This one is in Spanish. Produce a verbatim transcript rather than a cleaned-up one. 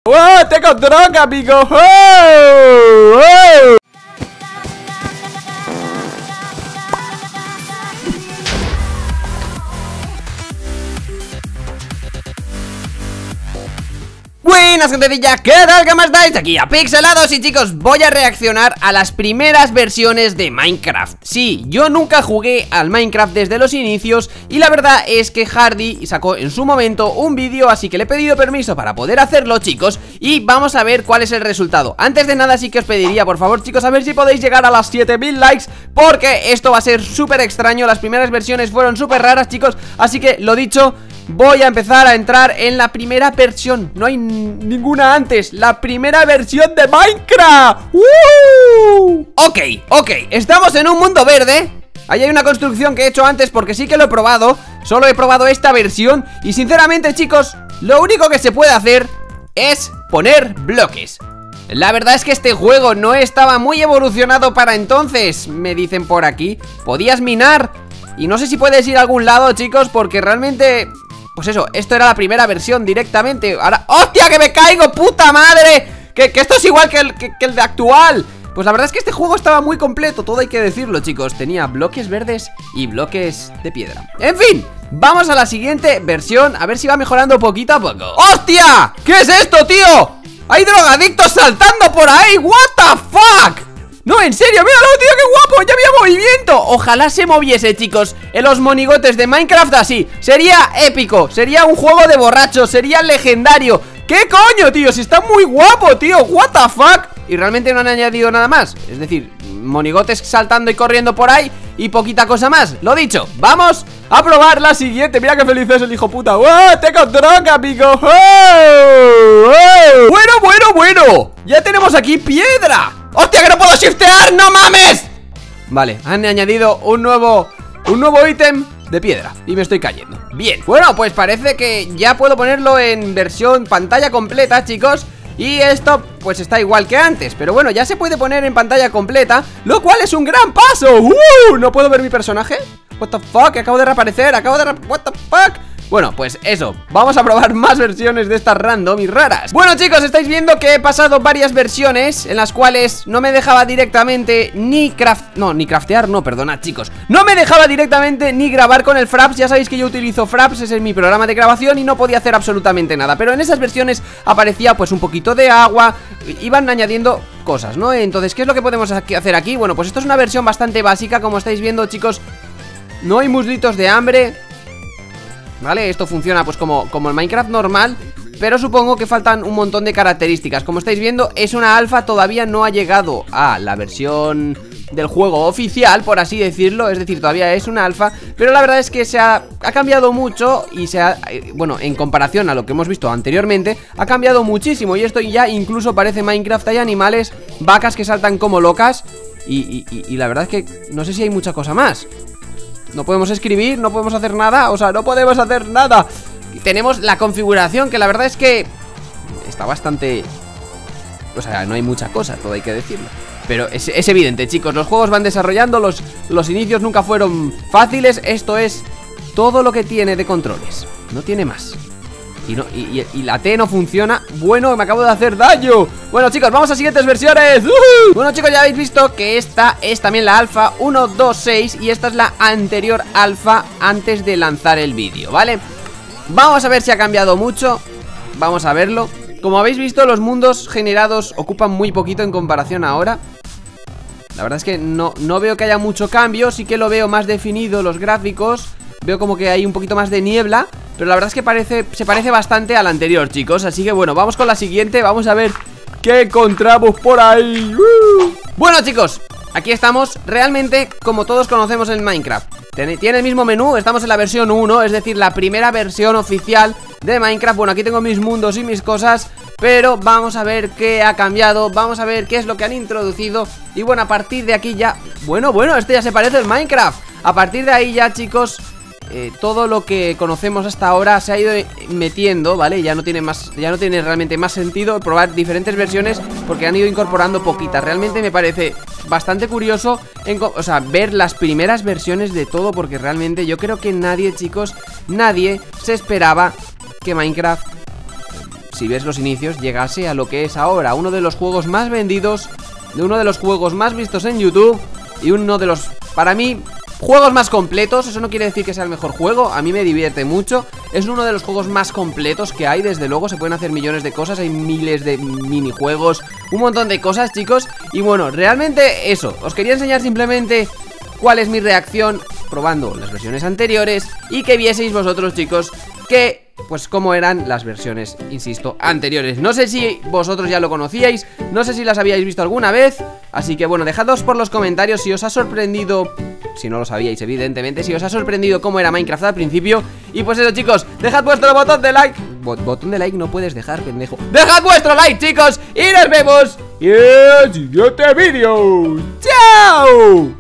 ¡Oh! ¡Tengo droga, amigo! ¡Oh! ¡Oh! Buenas, gentecilla, ¿qué tal? ¿Cómo estáis? Aquí a Pixelados y chicos, voy a reaccionar a las primeras versiones de Minecraft. Sí, yo nunca jugué al Minecraft desde los inicios y la verdad es que Hardy sacó en su momento un vídeo, así que le he pedido permiso para poder hacerlo, chicos, y vamos a ver cuál es el resultado. Antes de nada sí que os pediría, por favor, chicos, a ver si podéis llegar a las siete mil likes, porque esto va a ser súper extraño. Las primeras versiones fueron súper raras, chicos, así que lo dicho, voy a empezar a entrar en la primera versión. No hay ninguna antes. La primera versión de Minecraft. ¡Uh! Ok, ok, estamos en un mundo verde. Ahí hay una construcción que he hecho antes porque sí que lo he probado. Solo he probado esta versión y sinceramente, chicos, lo único que se puede hacer es poner bloques. La verdad es que este juego no estaba muy evolucionado para entonces, me dicen por aquí. Podías minar y no sé si puedes ir a algún lado, chicos, porque realmente... Pues eso, esto era la primera versión directamente. Ahora... ¡Hostia, que me caigo! ¡Puta madre! Que, que esto es igual que el, que, que el de actual. Pues la verdad es que este juego estaba muy completo, todo hay que decirlo, chicos. Tenía bloques verdes y bloques de piedra. En fin, vamos a la siguiente versión, a ver si va mejorando poquito a poco. ¡Hostia! ¿Qué es esto, tío? ¡Hay drogadictos saltando por ahí! ¡What the fuck! No, en serio, míralo, tío, qué guapo, ya había movimiento. Ojalá se moviese, chicos, en los monigotes de Minecraft así. Sería épico, sería un juego de borrachos, sería legendario. ¿Qué coño, tío? Si está muy guapo, tío, what the fuck. Y realmente no han añadido nada más. Es decir, monigotes saltando y corriendo por ahí y poquita cosa más. Lo dicho, vamos a probar la siguiente. Mira qué feliz es el hijo puta. ¡Oh! ¡Tengo droga, amigo! ¡Oh! ¡Oh! Bueno, bueno, bueno. Ya tenemos aquí piedra. ¡Hostia, que no puedo shiftear! ¡No mames! Vale, han añadido un nuevo Un nuevo ítem de piedra y me estoy cayendo. Bien, bueno, pues parece que ya puedo ponerlo en versión pantalla completa, chicos. Y esto pues está igual que antes, pero bueno, ya se puede poner en pantalla completa, lo cual es un gran paso. ¡Uh! ¿No puedo ver mi personaje? What the fuck, acabo de reaparecer, acabo de... What the fuck. Bueno, pues eso, vamos a probar más versiones de estas random y raras. Bueno, chicos, estáis viendo que he pasado varias versiones en las cuales no me dejaba directamente ni craft... No, ni craftear, no, perdonad, chicos. No me dejaba directamente ni grabar con el Fraps. Ya sabéis que yo utilizo Fraps, ese es mi programa de grabación y no podía hacer absolutamente nada. Pero en esas versiones aparecía pues un poquito de agua, iban añadiendo cosas, ¿no? Entonces, ¿qué es lo que podemos hacer aquí? Bueno, pues esto es una versión bastante básica, como estáis viendo, chicos. No hay muslitos de hambre, ¿vale? Esto funciona pues como, como el Minecraft normal, pero supongo que faltan un montón de características. Como estáis viendo, es una alfa, todavía no ha llegado a la versión del juego oficial, por así decirlo. Es decir, todavía es una alfa, pero la verdad es que se ha, ha cambiado mucho. Y se ha, bueno, en comparación a lo que hemos visto anteriormente, ha cambiado muchísimo. Y esto ya incluso parece Minecraft. Hay animales, vacas que saltan como locas. Y, y, y, y la verdad es que no sé si hay mucha cosa más. No podemos escribir, no podemos hacer nada. O sea, no podemos hacer nada. Y tenemos la configuración, que la verdad es que está bastante... O sea, no hay mucha cosa, todo hay que decirlo. Pero es, es evidente, chicos, los juegos van desarrollando. Los, los inicios nunca fueron fáciles. Esto es todo lo que tiene de controles, no tiene más. Y, no, y, y, y la T no funciona. Bueno, me acabo de hacer daño. Bueno, chicos, vamos a siguientes versiones. ¡Uh! Bueno, chicos, ya habéis visto que esta es también la alfa uno punto dos punto seis. Y esta es la anterior alfa antes de lanzar el vídeo, ¿vale? Vamos a ver si ha cambiado mucho. Vamos a verlo. Como habéis visto, los mundos generados ocupan muy poquito en comparación a ahora. La verdad es que no, no veo que haya mucho cambio. Sí que lo veo más definido los gráficos. Veo como que hay un poquito más de niebla, pero la verdad es que parece, se parece bastante al anterior, chicos. Así que bueno, vamos con la siguiente. Vamos a ver qué encontramos por ahí. ¡Uh! Bueno, chicos, aquí estamos. Realmente, como todos conocemos en Minecraft, tiene el mismo menú. Estamos en la versión uno, es decir, la primera versión oficial de Minecraft. Bueno, aquí tengo mis mundos y mis cosas, pero vamos a ver qué ha cambiado. Vamos a ver qué es lo que han introducido. Y bueno, a partir de aquí ya... Bueno, bueno, este ya se parece al Minecraft. A partir de ahí ya, chicos... Eh, todo lo que conocemos hasta ahora se ha ido metiendo, ¿vale? Ya no tiene más, ya no tiene realmente más sentido probar diferentes versiones porque han ido incorporando poquitas. Realmente me parece bastante curioso en, o sea, ver las primeras versiones de todo, porque realmente yo creo que nadie, chicos, nadie se esperaba que Minecraft si ves los inicios, llegase a lo que es ahora uno de los juegos más vendidos, de uno de los juegos más vistos en YouTube y uno de los, para mí, juegos más completos. Eso no quiere decir que sea el mejor juego, a mí me divierte mucho. Es uno de los juegos más completos que hay, desde luego. Se pueden hacer millones de cosas, hay miles de minijuegos, un montón de cosas, chicos. Y bueno, realmente eso, os quería enseñar simplemente cuál es mi reacción probando las versiones anteriores y que vieseis vosotros, chicos, que pues cómo eran las versiones, insisto, anteriores. No sé si vosotros ya lo conocíais, no sé si las habíais visto alguna vez, así que bueno, dejadnos por los comentarios si os ha sorprendido, si no lo sabíais evidentemente, si os ha sorprendido cómo era Minecraft al principio. Y pues eso, chicos, dejad vuestro botón de like. Bot Botón de like no puedes dejar, pendejo. Dejad vuestro like, chicos, y nos vemos en el siguiente vídeo. ¡Chao!